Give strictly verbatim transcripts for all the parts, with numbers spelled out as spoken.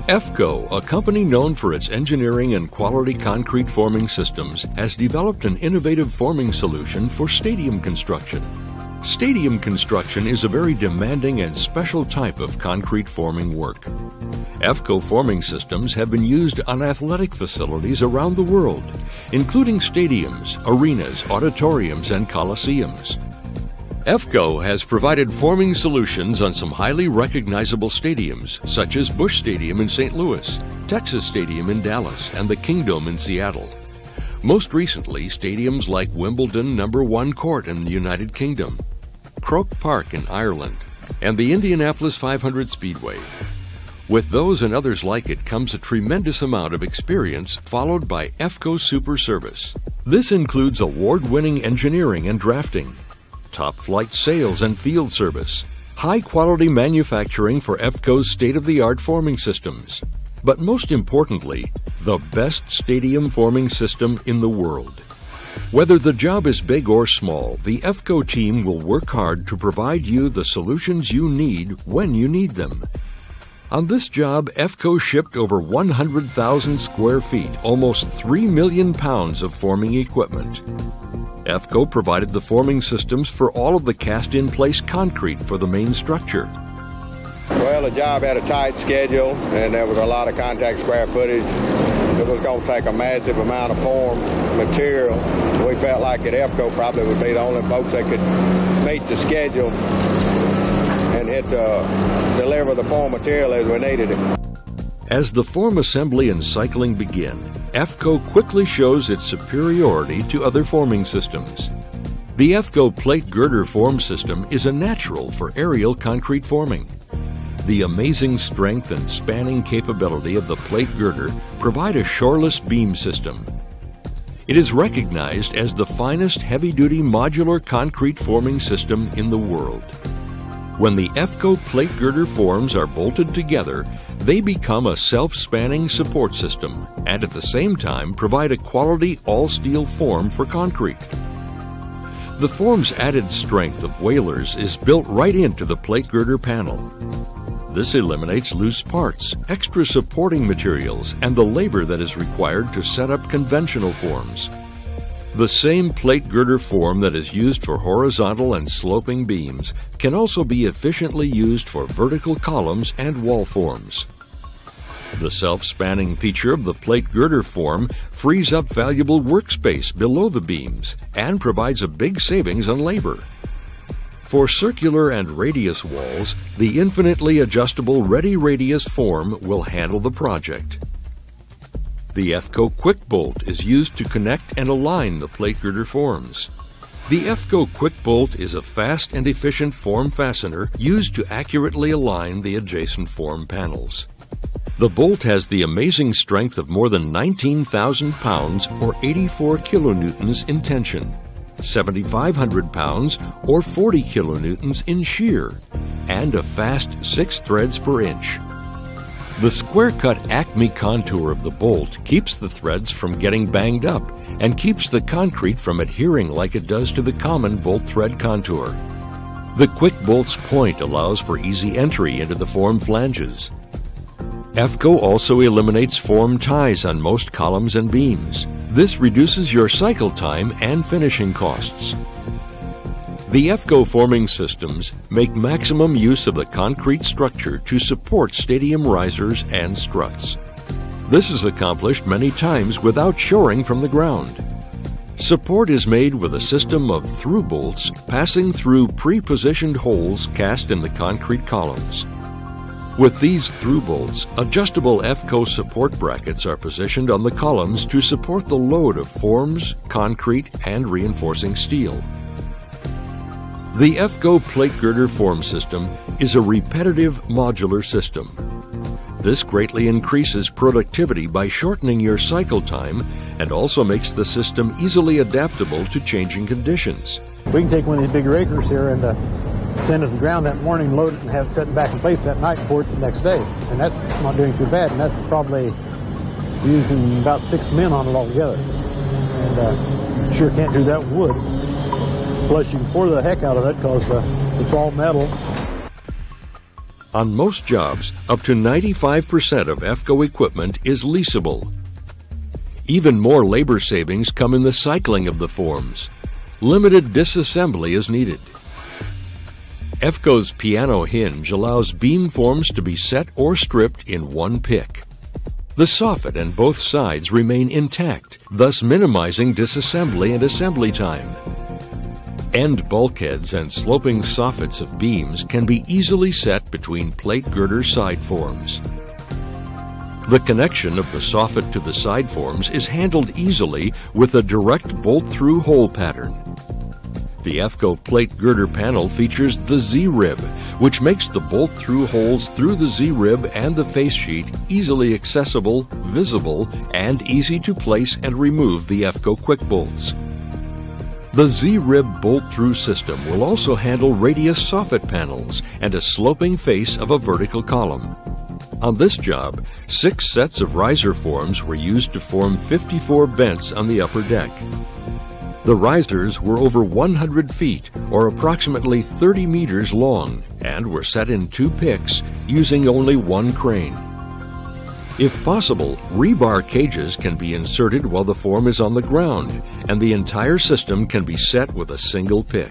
E F C O, a company known for its engineering and quality concrete forming systems, has developed an innovative forming solution for stadium construction. Stadium construction is a very demanding and special type of concrete forming work. E F C O forming systems have been used on athletic facilities around the world, including stadiums, arenas, auditoriums, and coliseums. E F C O has provided forming solutions on some highly recognizable stadiums, such as Busch Stadium in Saint Louis, Texas Stadium in Dallas, and the Kingdome in Seattle. Most recently, stadiums like Wimbledon Number One Court in the United Kingdom, Croke Park in Ireland, and the Indianapolis five hundred Speedway. With those and others like it comes a tremendous amount of experience, followed by E F C O Super Service. This includes award-winning engineering and drafting, top-flight sales and field service, high-quality manufacturing for E F C O's state-of-the-art forming systems, but most importantly, the best stadium forming system in the world. Whether the job is big or small, the E F C O team will work hard to provide you the solutions you need when you need them. On this job, E F C O shipped over one hundred thousand square feet, almost three million pounds of forming equipment. E F C O provided the forming systems for all of the cast-in-place concrete for the main structure. Well, the job had a tight schedule, and there was a lot of contact square footage. It was going to take a massive amount of form material. We felt like at E F C O probably would be the only folks that could meet the schedule and hit the, deliver the form material as we needed it. As the form assembly and cycling begin, E F C O quickly shows its superiority to other forming systems. The E F C O plate girder form system is a natural for aerial concrete forming. The amazing strength and spanning capability of the plate girder provide a shoreless beam system. It is recognized as the finest heavy-duty modular concrete forming system in the world. When the E F C O plate girder forms are bolted together, they become a self-spanning support system and at the same time provide a quality all-steel form for concrete. The form's added strength of whalers is built right into the plate girder panel. This eliminates loose parts, extra supporting materials, and the labor that is required to set up conventional forms. The same plate girder form that is used for horizontal and sloping beams can also be efficiently used for vertical columns and wall forms. The self-spanning feature of the plate girder form frees up valuable workspace below the beams and provides a big savings on labor. For circular and radius walls, the infinitely adjustable Ready Radius form will handle the project. The E F C O Quick Bolt is used to connect and align the plate girder forms. The E F C O Quick Bolt is a fast and efficient form fastener used to accurately align the adjacent form panels. The bolt has the amazing strength of more than nineteen thousand pounds or eighty-four kilonewtons in tension, seventy-five hundred pounds or forty kilonewtons in shear, and a fast six threads per inch. The square-cut Acme contour of the bolt keeps the threads from getting banged up and keeps the concrete from adhering like it does to the common bolt thread contour. The Quick Bolt's point allows for easy entry into the form flanges. E F C O also eliminates form ties on most columns and beams. This reduces your cycle time and finishing costs. The E F C O forming systems make maximum use of the concrete structure to support stadium risers and struts. This is accomplished many times without shoring from the ground. Support is made with a system of through bolts passing through pre-positioned holes cast in the concrete columns. With these through bolts, adjustable E F C O support brackets are positioned on the columns to support the load of forms, concrete, and reinforcing steel. The E F C O plate girder form system is a repetitive modular system. This greatly increases productivity by shortening your cycle time and also makes the system easily adaptable to changing conditions. We can take one of these big rakers here and uh, send it to the ground that morning, load it, and have it set back in place that night for it the next day. And that's not doing too bad, and that's probably using about six men on it altogether. And uh, sure can't do that with wood. Plus, you can pour the heck out of it because uh, it's all metal. On most jobs, up to ninety-five percent of E F C O equipment is leasable. Even more labor savings come in the cycling of the forms. Limited disassembly is needed. E F C O's piano hinge allows beam forms to be set or stripped in one pick. The soffit and both sides remain intact, thus minimizing disassembly and assembly time. End bulkheads and sloping soffits of beams can be easily set between plate girder side forms. The connection of the soffit to the side forms is handled easily with a direct bolt-through hole pattern. The E F C O plate girder panel features the Z-rib, which makes the bolt-through holes through the Z-rib and the face sheet easily accessible, visible, and easy to place and remove the E F C O quick bolts. The Z-rib bolt-through system will also handle radius soffit panels and a sloping face of a vertical column. On this job, six sets of riser forms were used to form fifty-four vents on the upper deck. The risers were over one hundred feet, or approximately thirty meters long, and were set in two picks using only one crane. If possible, rebar cages can be inserted while the form is on the ground, and the entire system can be set with a single pick.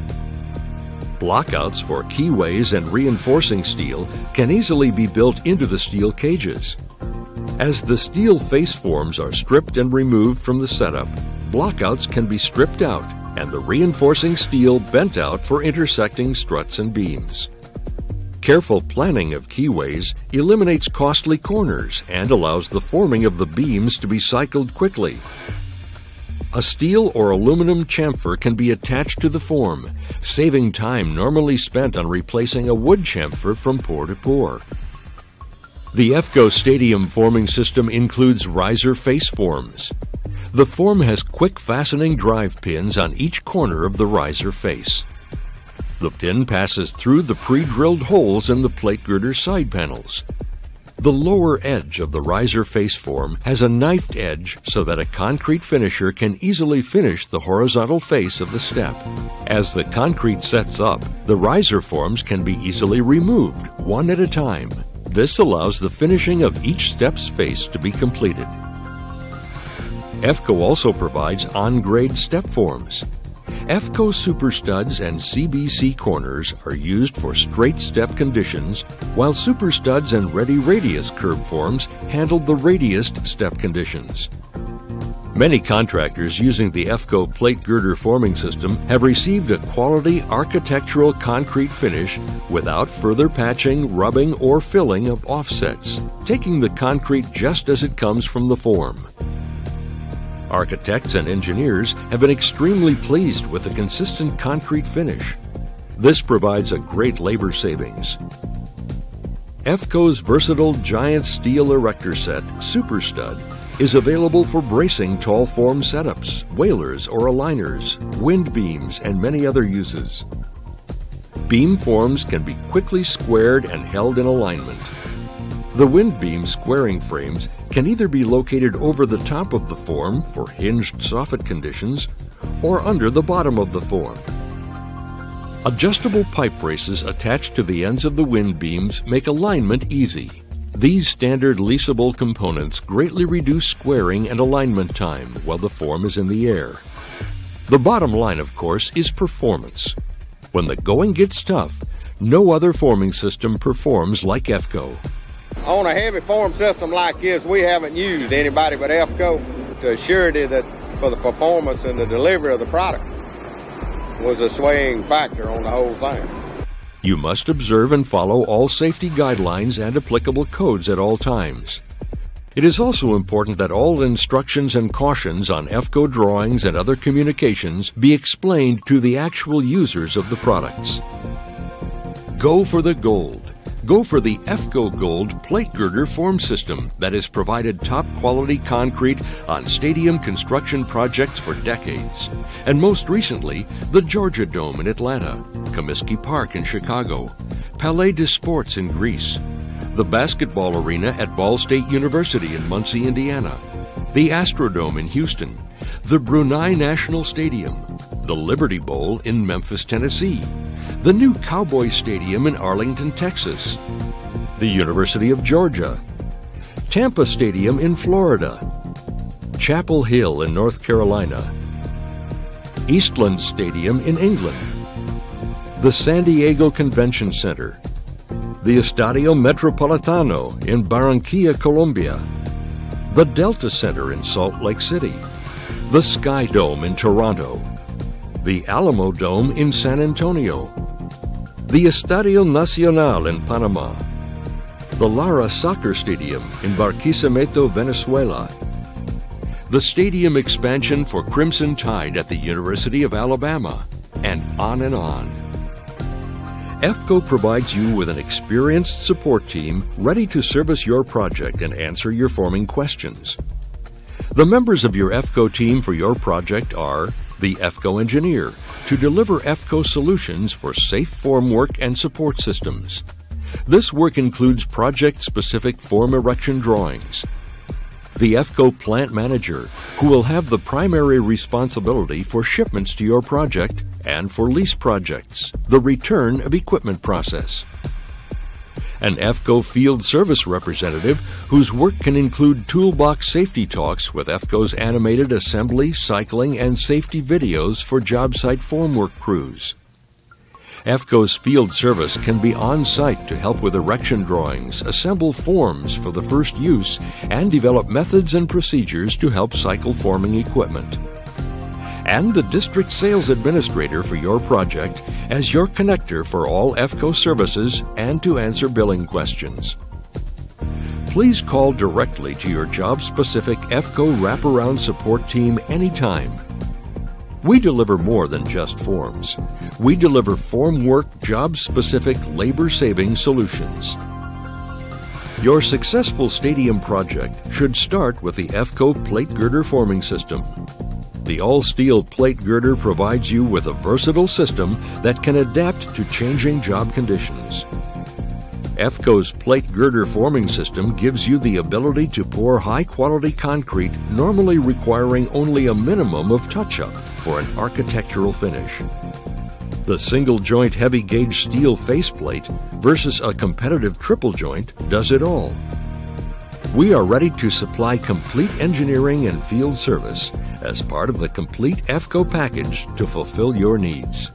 Blockouts for keyways and reinforcing steel can easily be built into the steel cages. As the steel face forms are stripped and removed from the setup, blockouts can be stripped out and the reinforcing steel bent out for intersecting struts and beams. Careful planning of keyways eliminates costly corners and allows the forming of the beams to be cycled quickly. A steel or aluminum chamfer can be attached to the form, saving time normally spent on replacing a wood chamfer from pour to pour. The E F C O Stadium forming system includes riser face forms. The form has quick fastening drive pins on each corner of the riser face. The pin passes through the pre-drilled holes in the plate girder side panels. The lower edge of the riser face form has a knifed edge so that a concrete finisher can easily finish the horizontal face of the step. As the concrete sets up, the riser forms can be easily removed, one at a time. This allows the finishing of each step's face to be completed. E F C O also provides on-grade step forms. E F C O Super Studs and C B C corners are used for straight step conditions, while Super Studs and Ready Radius curb forms handle the radiused step conditions. Many contractors using the E F C O plate girder forming system have received a quality architectural concrete finish without further patching, rubbing, or filling of offsets, taking the concrete just as it comes from the form. Architects and engineers have been extremely pleased with the consistent concrete finish. This provides a great labor savings. E F C O's versatile giant steel erector set, Super Stud, is available for bracing tall form setups, whalers or aligners, wind beams, and many other uses. Beam forms can be quickly squared and held in alignment. The wind beam squaring frames can either be located over the top of the form for hinged soffit conditions or under the bottom of the form. Adjustable pipe braces attached to the ends of the wind beams make alignment easy. These standard leasable components greatly reduce squaring and alignment time while the form is in the air. The bottom line, of course, is performance. When the going gets tough, no other forming system performs like E F C O. On a heavy form system like this, we haven't used anybody but E F C O. The surety that for the performance and the delivery of the product was a swaying factor on the whole thing. You must observe and follow all safety guidelines and applicable codes at all times. It is also important that all instructions and cautions on E F C O drawings and other communications be explained to the actual users of the products. Go for the gold. Go for the E F C O Gold plate girder form system that has provided top-quality concrete on stadium construction projects for decades. And most recently, the Georgia Dome in Atlanta, Comiskey Park in Chicago, Palais des Sports in Greece, the basketball arena at Ball State University in Muncie, Indiana, the Astrodome in Houston, the Brunei National Stadium, the Liberty Bowl in Memphis, Tennessee, the new Cowboy Stadium in Arlington, Texas, the University of Georgia, Tampa Stadium in Florida, Chapel Hill in North Carolina, Eastland Stadium in England, the San Diego Convention Center, the Estadio Metropolitano in Barranquilla, Colombia, the Delta Center in Salt Lake City, the Sky Dome in Toronto, the Alamo Dome in San Antonio, the Estadio Nacional in Panama, the Lara Soccer Stadium in Barquisimeto, Venezuela, the stadium expansion for Crimson Tide at the University of Alabama, and on and on. E F C O provides you with an experienced support team ready to service your project and answer your forming questions. The members of your E F C O team for your project are the E F C O engineer to deliver E F C O solutions for safe formwork and support systems. This work includes project-specific form erection drawings. The E F C O plant manager, who will have the primary responsibility for shipments to your project and for lease projects, the return of equipment process. An E F C O field service representative whose work can include toolbox safety talks with E F C O's animated assembly, cycling, and safety videos for job site formwork crews. E F C O's field service can be on-site to help with erection drawings, assemble forms for the first use, and develop methods and procedures to help cycle forming equipment. And the district sales administrator for your project as your connector for all E F C O services and to answer billing questions. Please call directly to your job-specific E F C O wraparound support team anytime. We deliver more than just forms. We deliver formwork, job-specific, labor-saving solutions. Your successful stadium project should start with the E F C O plate girder forming system. The all-steel plate girder provides you with a versatile system that can adapt to changing job conditions. E F C O's plate girder forming system gives you the ability to pour high-quality concrete, normally requiring only a minimum of touch-up for an architectural finish. The single-joint heavy-gauge steel faceplate versus a competitive triple joint does it all. We are ready to supply complete engineering and field service as part of the complete E F C O package to fulfill your needs.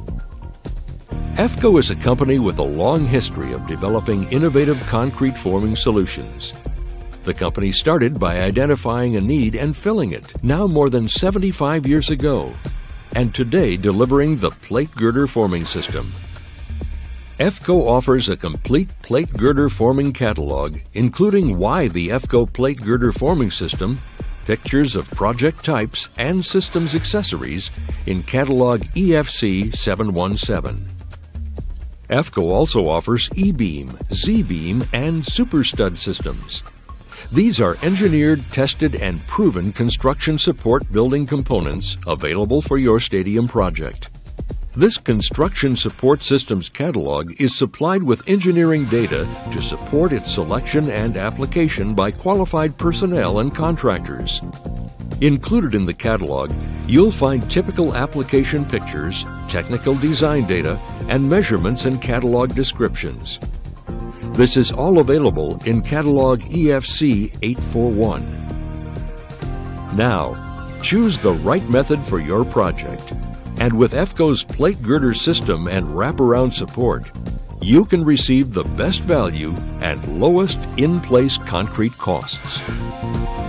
E F C O is a company with a long history of developing innovative concrete forming solutions. The company started by identifying a need and filling it, now more than seventy-five years ago, and today delivering the plate girder forming system. E F C O offers a complete plate girder forming catalog, including why the E F C O plate girder forming system, pictures of project types and systems accessories in catalog E F C seven one seven. E F C O also offers E-beam, Z-beam, and super stud systems. These are engineered, tested, and proven construction support building components available for your stadium project. This construction support systems catalog is supplied with engineering data to support its selection and application by qualified personnel and contractors. Included in the catalog, you'll find typical application pictures, technical design data, and measurements and catalog descriptions. This is all available in catalog E F C eight forty-one. Now, choose the right method for your project. And with E F C O's plate girder system and wraparound support, you can receive the best value and lowest in-place concrete costs.